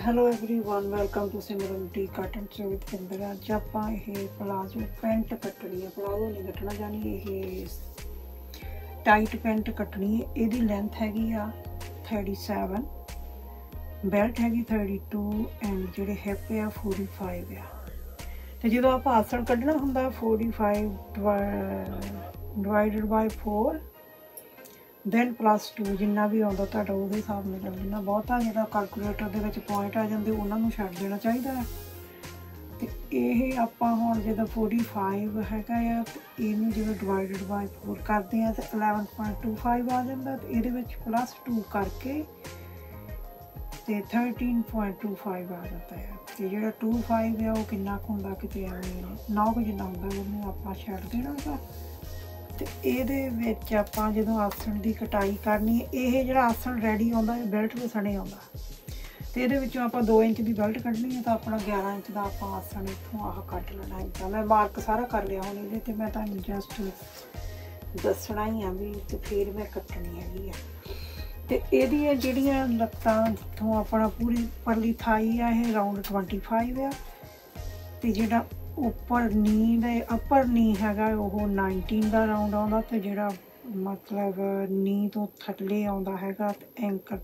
Hello everyone, welcome to Simran the cut and sew with Kinder. अज आपां palazzo paint Katni है, palazzo नहीं कटना जानी, ये टाइट पेंट कटनी है। इहदी लेंथ हैगी आ 37, बेल्ट हैगी 32 एंड जिहड़े हिप आ 45 आ। तो जो आप आसन कढ़ना हुंदा 45 डिवाइडेड बाय 4 दैन +2 जिन्ना भी आता तुहाडा उहदे हिसाब नाल कर लेना। बहुता जिहड़ा कैलकुलेटर दे विच पॉइंट आ जांदे उन्हां नूं छड्ड देना चाहिदा है। ते इह आपां हुण जिद्दां 45 हैगा आ ते इहनूं जिवें डिवाइडेड बाय 4 करदे आ ते 11.25 आ जांदा ते इहदे विच +2 करके ते 13.25 आ जाता है। ते जिहड़ा 25 है वो किन्ना कुं हुंदा किते 9 जिन्ना हुंदा, उहनूं आपां छड्ड देना गा। तो ये आपां जदों आसन की कटाई करनी, ये जो आसन रेडी आता है बेल्ट के सने आता। तो ये आपां 2 इंच की बेल्ट कढ़नी है तो अपना 11 इंच का आपां आसन इतों आह कट लेना। इदा मैं मार्क सारा कर लिया हूँ, ये मैं तुहानूं जस्ट दसना ही आ भी, तो फिर मैं कट्टनी हैगी आ। तो ये जिहड़ियां लत्तां जिथों अपना पूरी परली थाई है ये राउंड 25 आ। तो जिहड़ा उपर नी दे अपर नी हैगा वो 19 का राउंड आता। तो जिहड़ा मतलब नी तो थल्ले आउंदा हैगा एंकल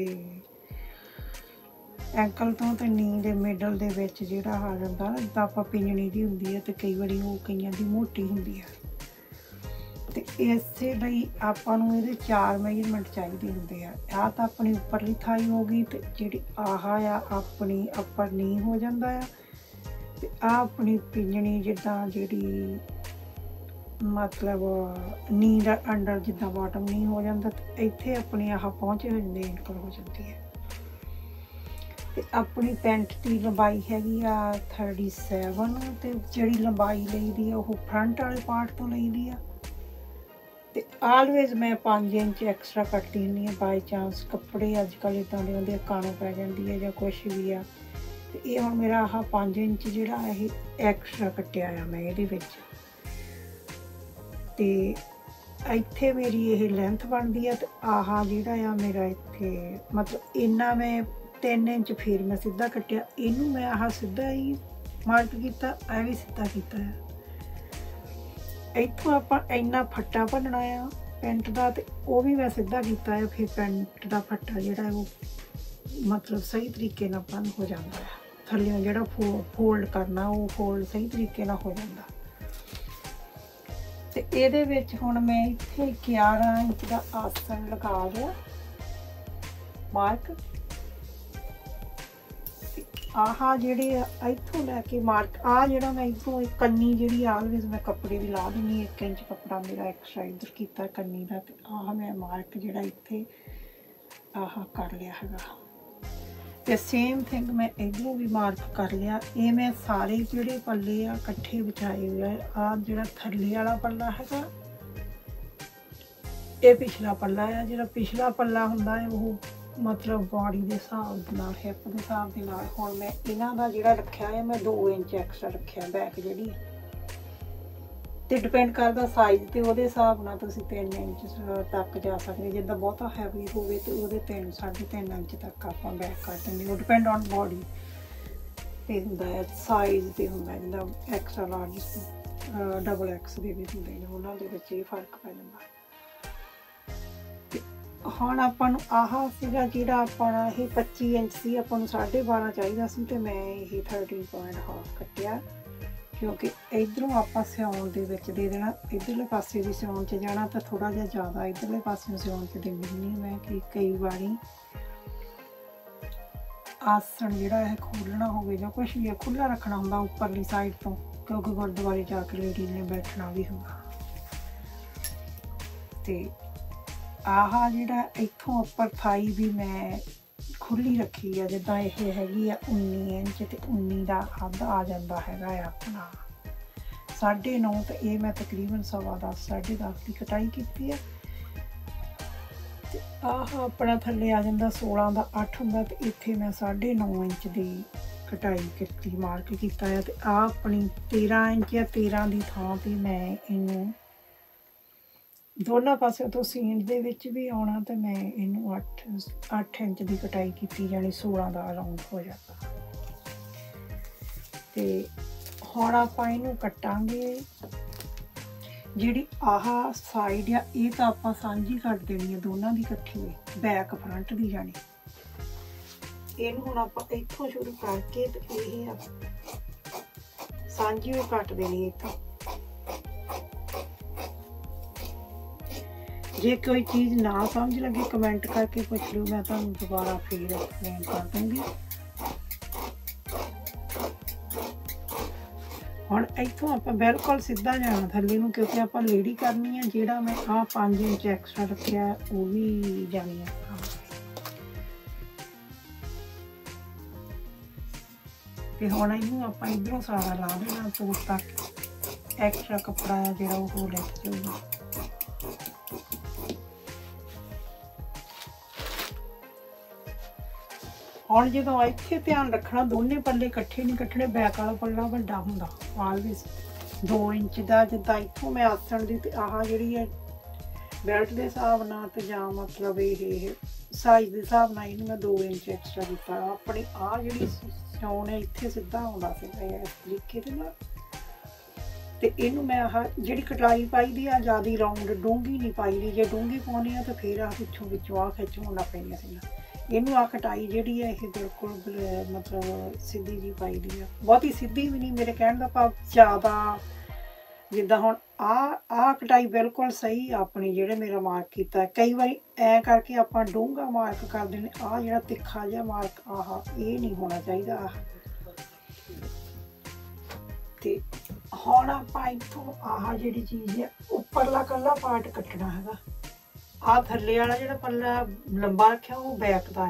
तो नी दे मिडल दे विच जिहड़ा आ जांदा ना, जिद्दां आपां पिंजणी दी हुंदी है तो कई वारी वो कईयां दी मोटी हुंदी है। तो इसे लई आपां नूं इहदे 4 मेजरमेंट चाहिदे हुंदे आ। आ तां अपनी उपरली थाई हो गई, ते जिहड़ी आह आ अपनी अपर नी हो जांदा है। ते आ अपनी पिंजणी जिद्दां जिहड़ी मतलब नी दा अंडर जिद्दां बॉटम नी हो जांदा, ते इत्थे अपनी आह पहुँच हो जांदी, एंकल हो जाती है। ते अपनी पैंट की लंबाई हैगी आ 37, ते जिहड़ी लंबाई लई दी आ ओह फ्रंट वाले पार्ट तो लई दी आ। ते आलवेज मैं 5 इंच एक्सट्रा कट्टदी हुंदी आ। बाई चांस कपड़े अजकल इदां दे हुंदे कानों पै जांदी है जां कुछ भी आ। तो ये हुण मेरा आह 5 इंच जिहड़ा ये एक्सट्रा कट्टिया आ मैं इहदे विच। ते इत्थे मेरी ये लेंथ बनदी है। तो आह जिहड़ा आ मेरा इत्थे मतलब इन्ना मैं 3 इंच फिर मैं सीधा कट्टिया, इनू मैं आह सीधा ही मार्क किया, यह भी सीधा किया है। इत्थों आपां इन्ना फट्टा भनना आ पेंट का, तो वह भी मैं सीधा किया है। फिर पेंट का फट्टा जिहड़ा वो मतलब सही तरीके नाल बन हो जाता है। थल्लियों जिहड़ा फोल्ड करना वो फोल्ड सही तरीके नाल हो जाता। तो इहदे विच हुण मैं इत्थे 11 इंच का आसन लगा लिया मार्क। आह जिहड़े इत्थों लैके मार्क आ जिहड़ा मैं इत्थों कन्नी जिहड़ी आलवेज मैं कपड़े दी ला दिंदी, 1 इंच कपड़ा मेरा एक्स्ट्रा इधर कीता कन्नी दा। ते आह मैं मार्क जिहड़ा इत्थे आह कर लिया हैगा। तो सेम थिंग मैं इधरों भी मार्क कर लिया। ये मैं सारे जिहड़े पल्ले आ इकट्ठे बिछाए हुए आ। जिहड़ा थल्ले वाला पल्ला हैगा ये पिछला पल्ला है। जिहड़ा पिछला पल्ला हुंदा है वो मतलब बॉडी के हिसाब नाल, हिप के हिसाब के नाल। हुण मैं इन्हां दा जिहड़ा रखिया है मैं 2 इंच एक्स्ट्रा रखिया बैक जिहड़ी। तो डिपेंड करता साइज तो वो हिसाब नाल तुसीं 3 इंच तक जा सकते। जिद्दां बहुता हैवी होवे तो वो 3 3.5 इंच तक आपां बैक कर देंगे। वो डिपेंड ऑन बॉडी ते हुंदा है, साइज ते हुंदा है। जिद्दां एक्स्ट्रा लार्ज डबल एक्स दे भी हुंदे ने, उन्हां दे विच इह फर्क पै जांदा। हुण आपां नूं आह सीगा जिहड़ा अपना ये 25 इंच सी, आपां नूं 12.5 चाहिदा सी, ते मैं ये 13.5 कट्टिया। क्योंकि इधरों आपां सिउण दे विच दे देना, इधरले पासे भी सिउण च जाना, तो थोड़ा जिहा ज़्यादा इधरले पासे सिउण च देनी हुंदी मैं कि कई वारी आसन जिहड़ा है खोलना होवे जां कुछ भी खुला रखना हुंदा उपरली साइड तो, क्योंकि गुरुद्वारे जाके लेडीज़ ने बैठना भी हुंदा। ते आह जिहड़ा इत्थों उपर थाई भी मैं खुली रखी है। जिद्दां ये हैगी आ 19 इंच, ते 19 का अद्ध आ जाता हैगा अपना 9.5। तो ये मैं तकरीबन 10.15 10.5 की कटाई की है। ते आह अपना थल्ले आ जाता 16 का 8 हुंदा। ते इत्थे मैं 9.5 इंच की कटाई की मार्क किया है। तो आ अपनी 13 इंच या 13 की थां पर मैं इनू ਦੋਨਾਂ ਪਾਸੇ ਤੋਂ ਸੀਨ ਦੇ ਵਿੱਚ ਵੀ ਆਉਣਾ ਤੇ ਮੈਂ ਇਹਨੂੰ 8 ਇੰਚ ਦੀ ਕਟਾਈ ਕੀਤੀ ਜਾਣੀ 16 ਦਾ ਰਾਉਂਡ ਹੋ ਜਾਂਦਾ। ਤੇ ਹੁਣ ਆਪਾਂ ਇਹਨੂੰ ਕੱਟਾਂਗੇ। ਜਿਹੜੀ ਆਹ ਸਾਈਡ ਆ ਇਹ ਤਾਂ ਆਪਾਂ ਸਾਂਝੀ ਕੱਟ ਦੇਣੀ ਆ ਦੋਨਾਂ ਦੀ ਇਕੱਠੀ ਬੈਕ ਫਰੰਟ ਦੀ ਜਾਣੀ। ਇਹਨੂੰ ਹੁਣ ਆਪਾਂ ਇੱਥੋਂ ਸ਼ੁਰੂ ਕਰਕੇ ਤੇ ਇਹ ਸਾਂਝੀ ਉਹ ਕੱਟ ਦੇਣੀ ਇੱਥੋਂ। ਜੇ ਕੋਈ ਚੀਜ਼ ਨਾ ਸਮਝ ਲੱਗੇ ਕਮੈਂਟ ਕਰਕੇ ਪੁੱਛ ਲਿਓ, ਮੈਂ ਤੁਹਾਨੂੰ ਦੁਬਾਰਾ ਫੇਰ ਐਕਸਪਲੇਨ ਕਰ ਦੂੰਗੀ। ਹੁਣ ਇੱਥੋਂ ਆਪਾਂ ਬਿਲਕੁਲ ਸਿੱਧਾ ਜਾਣਾ ਥੱਲੇ ਨੂੰ, ਕਿਉਂਕਿ ਆਪਾਂ ਲੇਡੀ ਕਰਨੀ ਹੈ। ਜਿਹੜਾ ਮੈਂ ਆਹ 5 ਇੰਚ ਐਕਸਟਰਾ ਰੱਖਿਆ ਉਹ ਵੀ ਜਾਣੀ ਆ। ਤੇ ਹੁਣ ਇਹਨੂੰ ਆਪਾਂ ਇਧਰੋਂ ਸਾਰਾ ਲਾ ਦੇਣਾ ਤੋੜ ਤੱਕ। ਐਕਸਟਰਾ ਕੱਪੜਾ ਆ ਜਿਹੜਾ ਉਹ ਲੈ ਕੇ ਜਾਊਗਾ। ਹੁਣ ਜਦੋਂ ਇੱਥੇ ਧਿਆਨ ਰੱਖਣਾ ਦੋਨੇ ਪੱਲੇ ਇਕੱਠੇ ਨਹੀਂ ਕੱਟਣੇ। ਬੈਕ ਵਾਲਾ ਪੱਲਾ ਵੱਡਾ ਹੁੰਦਾ ਆਲਵੇਜ਼ 2 ਇੰਚ ਦਾ। ਜਿੱਦਾਂ ਇੱਥੋਂ ਮੈਂ ਆਸਣ ਦੀ ਤੇ ਆਹ ਜਿਹੜੀ ਹੈ ਬੈਲਟ ਦੇ ਹਿਸਾਬ ਨਾਲ ਤੇ ਜਾਂ ਮਤਲਬ ਇਹ ਸਾਈਜ਼ ਦੇ ਹਿਸਾਬ ਨਾਲ ਇਹਨੂੰ ਮੈਂ 2 ਇੰਚ ਐਕਸਟਰਾ ਦਿੱਤਾ। ਆਪਣੀ ਆਹ ਜਿਹੜੀ ਸਟੋਨ ਹੈ ਇੱਥੇ ਸਿੱਧਾ ਆਉਂਦਾ ਸੀਗਾ ਇਸ ਤਰੀਕੇ ਦੇ ਨਾਲ। ਤੇ ਇਹਨੂੰ ਮੈਂ ਆਹ ਜਿਹੜੀ ਕਟਾਈ ਪਾਈ ਦੀ ਆ ਜ਼ਿਆਦਾ ਰਾਉਂਡ ਡੂੰਘੀ ਨਹੀਂ ਪਾਈ ਦੀ। ਜੇ ਡੂੰਘੀ ਪਾਉਣੀ ਆ ਤਾਂ ਫਿਰ ਆਹ ਵਿੱਚੋਂ ਆਹ ਖਿੱਚ ਹੋਣਾ ਪੈਂਦੀਆਂ ਸੀ। ਇਹਨੂੰ ਆ ਕਟਾਈ ਜਿਹੜੀ ਹੈ ਇਹ ਬਿਲਕੁਲ ਮਤਲਬ ਸਿੱਧੀ ਜੀ ਪਾਈ ਦੀ ਆ। ਬਹੁਤੀ ਸਿੱਧੀ ਵੀ ਨਹੀਂ, ਮੇਰੇ ਕਹਿਣ ਦਾ ਭਾਵ ਜ਼ਿਆਦਾ। ਜਿੱਦਾਂ ਹੁਣ ਆਹ ਕਟਾਈ ਬਿਲਕੁਲ ਸਹੀ ਆਪਣੀ ਜਿਹੜੇ ਮੇਰਾ ਮਾਰਕ ਕੀਤਾ। ਕਈ ਵਾਰੀ ਐ ਕਰਕੇ ਆਪਾਂ ਡੂੰਘਾ ਮਾਰਕ ਕਰ ਦਿੰਦੇ। ਆਹ ਜਿਹੜਾ ਤਿੱਖਾ ਜਿਹਾ ਮਾਰਕ ਆਹ ਇਹ ਨਹੀਂ ਹੋਣਾ ਚਾਹੀਦਾ। ਤੇ ਹੁਣ ਆਪਾਂ ਇੱਥੋਂ ਆਹ ਜਿਹੜੀ ਚੀਜ਼ ਹੈ ਉੱਪਰਲਾ ਇਕੱਲਾ ਪਾਰਟ ਕੱਟਣਾ ਹੈਗਾ। ਆਹ ਥੱਲੇ ਵਾਲਾ ਜਿਹੜਾ ਪੱਲਾ ਲੰਬਾ ਰੱਖਿਆ ਉਹ ਬੈਕ ਦਾ ਹੈ।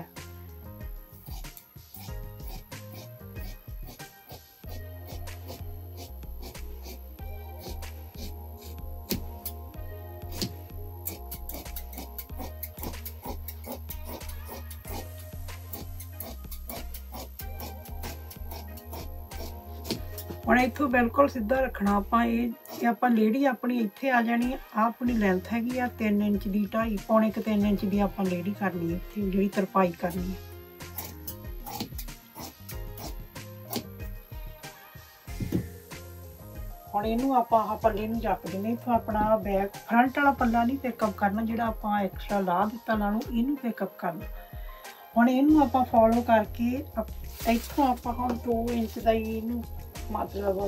ਹੁਣ ਇੱਥੋਂ ਬਿਲਕੁਲ ਸਿੱਧਾ ਰੱਖਣਾ ਆਪਾਂ। ਇਹ ਆਪਾਂ ਲੇਡੀ ਆਪਣੀ ਇੱਥੇ ਆ ਜਾਣੀ ਆ। ਆਪਣੀ ਲੈਂਥ ਹੈਗੀ ਆ 3 ਇੰਚ ਦੀ, 2.5 ਪੌਣੇ 3 ਇੰਚ ਦੀ ਆਪਾਂ ਲੇਡੀ ਕਰਨੀ ਹੈ ਇੱਥੇ ਜਿਹੜੀ ਤਰਪਾਈ ਕਰਨੀ ਹੈ। ਹੁਣ ਇਹਨੂੰ ਆਪਾਂ ਆਹ ਪੱਲੇ ਨੂੰ ਚੱਕ ਦਿੰਦੇ। ਇੱਥੋਂ ਆਪਣਾ ਬੈਕ ਫਰੰਟ ਵਾਲਾ ਪੱਲਾ ਨਹੀਂ ਪਿਕਅਪ ਕਰਨਾ, ਜਿਹੜਾ ਆਪਾਂ ਐਕਸਟਰਾ ਲਾ ਦਿੱਤਾ ਨਾਲੋਂ ਇਹਨੂੰ ਪਿਕਅਪ ਕਰਨਾ। ਹੁਣ ਇਹਨੂੰ ਆਪਾਂ ਫੋਲੋ ਕਰਕੇ ਇੱਥੋਂ ਆਪਾਂ ਹੁਣ 2 ਇੰਚ ਦਾ ਹੀ ਇਹਨੂੰ ਮਤਲਬ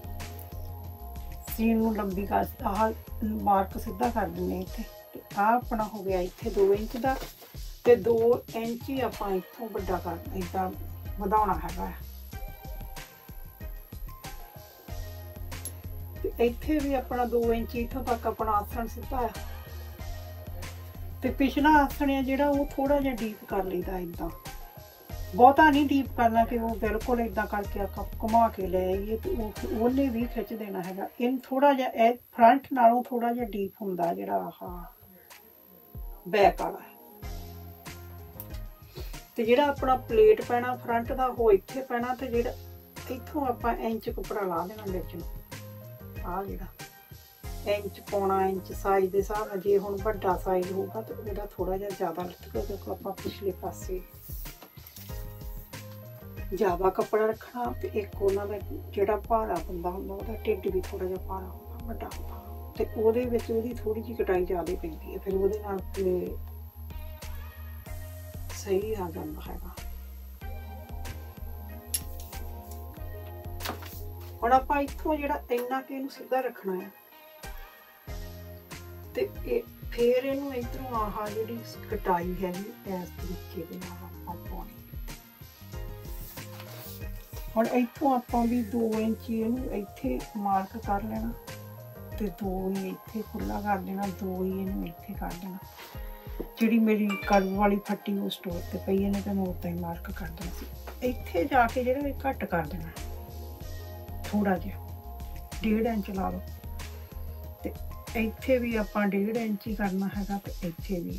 ਸੀਨ ਨੂੰ ਲੰਬੀ ਕਰ ਆਹ ਮਾਰਕ ਸਿੱਧਾ ਕਰ ਦਿੰਦੇ ਇੱਥੇ। ਤੇ ਆਹ ਆਪਣਾ ਹੋ ਗਿਆ ਇੱਥੇ 2 ਇੰਚ ਦਾ ਤੇ 2 ਇੰਚ ਹੀ ਆਪਾਂ ਇੱਥੋਂ ਵੱਡਾ ਕਰਨਾ, ਇੱਦਾਂ ਵਧਾਉਣਾ ਹੈਗਾ। ਤੇ ਇੱਥੇ ਵੀ ਆਪਣਾ 2 ਇੰਚ ਇੱਥੋਂ ਤੱਕ ਆਪਣਾ ਆਸਣ ਸਿੱਧਾ ਆ। ਤੇ ਪਿਛਲਾ ਆਸਣ ਹੈ ਜਿਹੜਾ ਉਹ ਥੋੜਾ ਜਿਹਾ ਡੀਪ ਕਰ ਲਈਦਾ। ਇੱਦਾਂ ਬਹੁਤਾ ਨਹੀਂ ਡੀਪ ਕਰਨਾ ਕਿ ਉਹ ਬਿਲਕੁਲ ਇੱਦਾਂ ਕਰਕੇ ਆਪਾਂ ਘੁਮਾ ਕੇ ਲੈ ਆਈਏ ਤੇ ਉਹਨੇ ਵੀ ਖਿੱਚ ਦੇਣਾ ਹੈਗਾ। ਇਹਨੂੰ ਥੋੜਾ ਜਿਹਾ ਇਹ ਫਰੰਟ ਨਾਲੋਂ ਥੋੜਾ ਜਿਹਾ ਡੀਪ ਹੁੰਦਾ ਜਿਹੜਾ ਆਹ ਬੈਕ ਵਾਲਾ। ਤੇ ਜਿਹੜਾ ਆਪਣਾ ਪਲੇਟ ਪੈਣਾ ਫਰੰਟ ਦਾ ਉਹ ਇੱਥੇ ਪੈਣਾ। ਤੇ ਜਿਹੜਾ ਇੱਥੋਂ ਆਪਾਂ ਇੰਚ ਕੱਪੜਾ ਲਾ ਦੇਣਾ ਵਿੱਚ ਨੂੰ। ਆਹ ਜਿਹੜਾ ਇੰਚ ਪੌਣਾ ਇੰਚ ਸਾਈਜ਼ ਦੇ ਹਿਸਾਬ ਨਾਲ। ਜੇ ਹੁਣ ਵੱਡਾ ਸਾਈਜ਼ ਹੋਊਗਾ ਤਾਂ ਉਹਦਾ ਥੋੜਾ ਜਿਹਾ ਜ਼ਿਆਦਾ ਲੱਗੇਗਾ। ਦੇਖੋ ਆਪਾਂ ਪਿਛਲੇ ਪਾਸੇ ਜ਼ਿਆਦਾ ਕੱਪੜਾ ਰੱਖਣਾ। ਤੇ ਇੱਕ ਉਹਨਾਂ ਦਾ ਜਿਹੜਾ ਭਾਰਾ ਬੰਦਾ ਹੁੰਦਾ ਉਹਦਾ ਢਿੱਡ ਵੀ ਥੋੜਾ ਜਿਹਾ ਭਾਰਾ ਹੁੰਦਾ, ਵੱਡਾ ਹੁੰਦਾ। ਤੇ ਉਹਦੇ ਵਿੱਚ ਉਹਦੀ ਥੋੜੀ ਜਿਹੀ ਕਟਾਈ ਜ਼ਿਆਦਾ ਪੈਂਦੀ ਹੈ। ਫਿਰ ਉਹਦੇ ਨਾਲ ਸਹੀ ਆ ਜਾਂਦਾ ਹੈਗਾ। ਹੁਣ ਆਪਾਂ ਇੱਥੋਂ ਜਿਹੜਾ ਇੰਨਾ ਕਿ ਇਹਨੂੰ ਸਿੱਧਾ ਰੱਖਣਾ ਹੈ। ਤੇ ਫਿਰ ਇਹਨੂੰ ਇੱਧਰੋਂ ਆਹ ਜਿਹੜੀ ਕਟਾਈ ਹੈਗੀ ਇਸ ਤਰੀਕੇ ਦੇ ਨਾਲ ਆਪਾਂ ਪਾਉਣੀ। ਹੁਣ ਇੱਥੋਂ ਆਪਾਂ ਵੀ 2 ਇੰਚ ਇਹਨੂੰ ਇੱਥੇ ਮਾਰਕ ਕਰ ਲੈਣਾ ਤੇ 2 ਹੀ ਇੱਥੇ ਖੁੱਲਾ ਕਰ ਦੇਣਾ, 2 ਹੀ ਇਹਨੂੰ ਇੱਥੇ ਕਰ ਦੇਣਾ। ਜਿਹੜੀ ਮੇਰੀ ਕਰਵ ਵਾਲੀ ਫੱਟੀ ਉਹ ਸਟੋਰ ਤੇ ਪਈ ਇਹਨੇ ਤਾਂ ਮੈਂ ਉੱਦਾਂ ਹੀ ਮਾਰਕ ਕਰ ਦੇਣਾ ਸੀ। ਇੱਥੇ ਜਾ ਕੇ ਜਿਹੜਾ ਇਹ ਘੱਟ ਕਰ ਦੇਣਾ ਥੋੜਾ ਜਿਹਾ, 1.5 ਇੰਚ ਲਾ ਲਓ। ਤੇ ਇੱਥੇ ਵੀ ਆਪਾਂ 1.5 ਇੰਚ ਹੀ ਕਰਨਾ ਹੈਗਾ। ਤੇ ਇੱਥੇ ਵੀ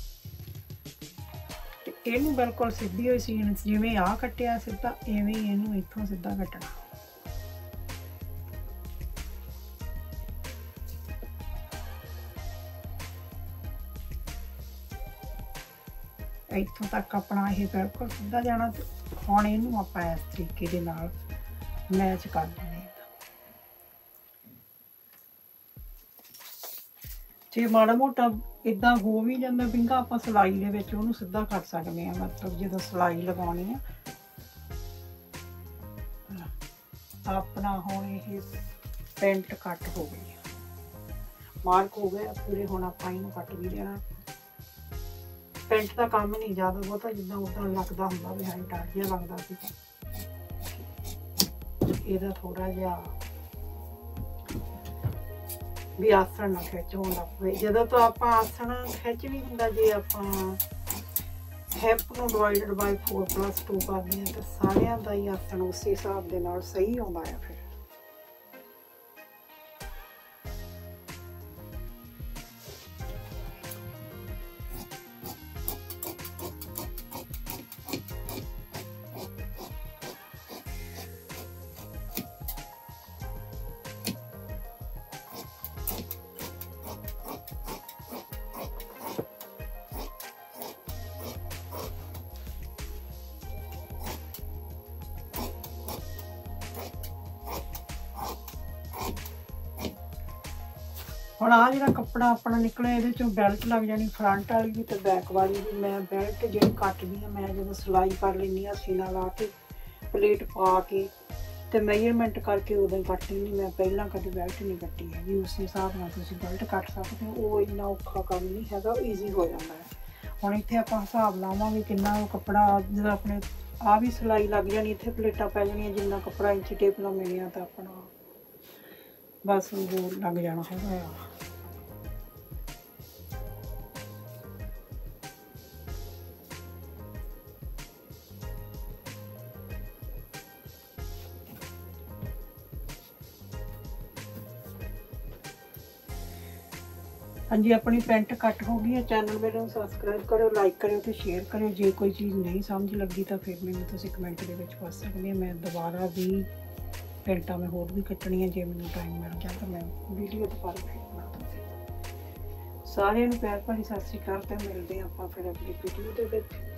ਇਹਨੂੰ ਬਿਲਕੁਲ ਸਿੱਧੀ ਹੋਈ ਸੀਨ ਜਿਵੇਂ ਆਹ ਕੱਟਿਆ ਸਿੱਧਾ ਇਵੇਂ ਹੀ ਇਹਨੂੰ ਇੱਥੋਂ ਸਿੱਧਾ ਕੱਟਣਾ। ਇੱਥੋਂ ਤੱਕ ਆਪਣਾ ਇਹ ਬਿਲਕੁਲ ਸਿੱਧਾ ਜਾਣਾ। ਤੇ ਹੁਣ ਇਹਨੂੰ ਆਪਾਂ ਇਸ ਤਰੀਕੇ ਦੇ ਨਾਲ ਮੈਚ ਕਰ ਲੈਂਦੇ ਹਾਂ। ਜੇ ਮਾੜਾ ਮੋਟਾ ਇਦਾਂ ਹੋ ਵੀ ਜਾਂਦਾ ਵਿੰਗਾ, ਆਪਾਂ ਸਿਲਾਈ ਦੇ ਵਿੱਚ ਉਹਨੂੰ ਸਿੱਧਾ ਕਰ ਸਕਦੇ ਹਾਂ। ਮਤਲਬ ਜਦੋਂ ਸਿਲਾਈ ਲਗਾਉਣੀ ਆ ਆਪਣਾ। ਹੁਣ ਇਹ ਪੈਂਟ ਕੱਟ ਹੋ ਗਈ, ਮਾਰਕ ਹੋ ਗਿਆ ਪੂਰੇ। ਹੁਣ ਆਪਾਂ ਇਹਨੂੰ ਕੱਟ ਵੀ ਦੇਣਾ। ਪੈਂਟ ਦਾ ਕੰਮ ਨਹੀਂ ਜ਼ਿਆਦਾ ਬਹੁਤਾ, ਜਿੱਦਾਂ ਉਦਾਂ ਲੱਗਦਾ ਹੁੰਦਾ ਵੀ ਹਾਂ ਡਰ ਜਿਹਾ ਲੱਗਦਾ ਸੀ। ਇਹਦਾ ਥੋੜਾ ਜਿਹਾ ਵੀ ਆਸਣ ਨਾ ਖਿੱਚ ਹੋਣ ਲੱਗ ਪਏ। ਜਦੋਂ ਤੋਂ ਆਪਾਂ ਆਸਣ ਖਿੱਚ ਵੀ ਹੁੰਦਾ, ਜੇ ਆਪਾਂ ਹਿਪ ਨੂੰ ਡਿਵਾਈਡਡ ਬਾਈ 4+2 ਕਰਦੇ ਹਾਂ ਤਾਂ ਸਾਰਿਆਂ ਦਾ ਹੀ ਆਸਣ ਉਸੇ ਹਿਸਾਬ ਦੇ ਨਾਲ ਸਹੀ ਆਉਂਦਾ ਆ। ਫਿਰ ਹੁਣ ਆਹ ਜਿਹੜਾ ਕੱਪੜਾ ਆਪਣਾ ਨਿਕਲਿਆ, ਇਹਦੇ ਚੋਂ ਬੈਲਟ ਲੱਗ ਜਾਣੀ, ਫਰੰਟ ਵਾਲੀ ਵੀ ਤੇ ਬੈਕ ਵਾਲੀ ਵੀ। ਮੈਂ ਬੈਲਟ ਜਿਹੜੀ ਕੱਟਦੀ ਹਾਂ, ਮੈਂ ਜਦੋਂ ਸਿਲਾਈ ਕਰ ਲੈਂਦੀ ਹਾਂ ਸੀਨਾ ਲਾ ਕੇ ਪਲੇਟ ਪਾ ਕੇ ਤੇ ਮੈਜ਼ਰਮੈਂਟ ਕਰਕੇ ਉਦੋਂ ਹੀ ਕੱਟ ਲੈਂਦੀ। ਮੈਂ ਪਹਿਲਾਂ ਕਦੇ ਬੈਲਟ ਨਹੀਂ ਕੱਟੀ ਹੈਗੀ। ਉਸ ਹਿਸਾਬ ਨਾਲ ਤੁਸੀਂ ਬੈਲਟ ਕੱਟ ਸਕਦੇ ਹੋ। ਉਹ ਇੰਨਾ ਔਖਾ ਕੰਮ ਨਹੀਂ ਹੈਗਾ, ਈਜ਼ੀ ਹੋ ਜਾਂਦਾ ਹੈ। ਹੁਣ ਇੱਥੇ ਆਪਾਂ ਹਿਸਾਬ ਲਾਵਾਂਗੇ ਕਿੰਨਾ ਉਹ ਕੱਪੜਾ, ਜਦੋਂ ਆਪਣੇ ਆਹ ਵੀ ਸਿਲਾਈ ਲੱਗ ਜਾਣੀ, ਇੱਥੇ ਪਲੇਟਾਂ ਪੈ ਜਾਣੀਆਂ, ਜਿੰਨਾ ਕੱਪੜਾ ਇੰਚੀ ਟੇਪ ਨਾਲ ਮਿਲਿਆ ਤਾਂ ਆਪਣਾ ਬਸ ਉਹ ਲੱਗ ਜਾਣਾ ਹੈਗਾ ਆ। ਹਾਂਜੀ, ਆਪਣੀ ਪੈਂਟ ਕੱਟ ਹੋ ਗਈ ਹੈ। ਚੈਨਲ ਮੇਰੇ ਨੂੰ ਸਬਸਕ੍ਰਾਈਬ ਕਰਿਓ, ਲਾਈਕ ਕਰਿਓ ਤੇ ਸ਼ੇਅਰ ਕਰਿਓ। ਜੇ ਕੋਈ ਚੀਜ਼ ਨਹੀਂ ਸਮਝ ਲੱਗੀ ਤਾਂ ਫਿਰ ਮੈਨੂੰ ਤੁਸੀਂ ਕਮੈਂਟ ਦੇ ਵਿੱਚ ਪੁੱਛ ਸਕਦੇ ਹੋ। ਮੈਂ ਦੁਬਾਰਾ ਵੀ ਪੈਂਟਾਂ ਮੈਂ ਹੋਰ ਵੀ ਕੱਟਣੀਆਂ, ਜੇ ਮੈਨੂੰ ਟਾਈਮ ਮਿਲ ਗਿਆ ਤਾਂ ਮੈਂ ਵੀਡੀਓ ਦੁਬਾਰਾ ਫਿਰ ਬਣਾ ਦੂੰਗੀ। ਸਾਰਿਆਂ ਨੂੰ ਪਿਆਰ ਭਰੀ ਸਤਿ ਸ਼੍ਰੀ ਅਕਾਲ ਤੇ ਮਿਲਦੇ ਆਪਾਂ ਫਿਰ ਅਗਲੀ ਵੀਡੀਓ ਦੇ ਵਿੱਚ।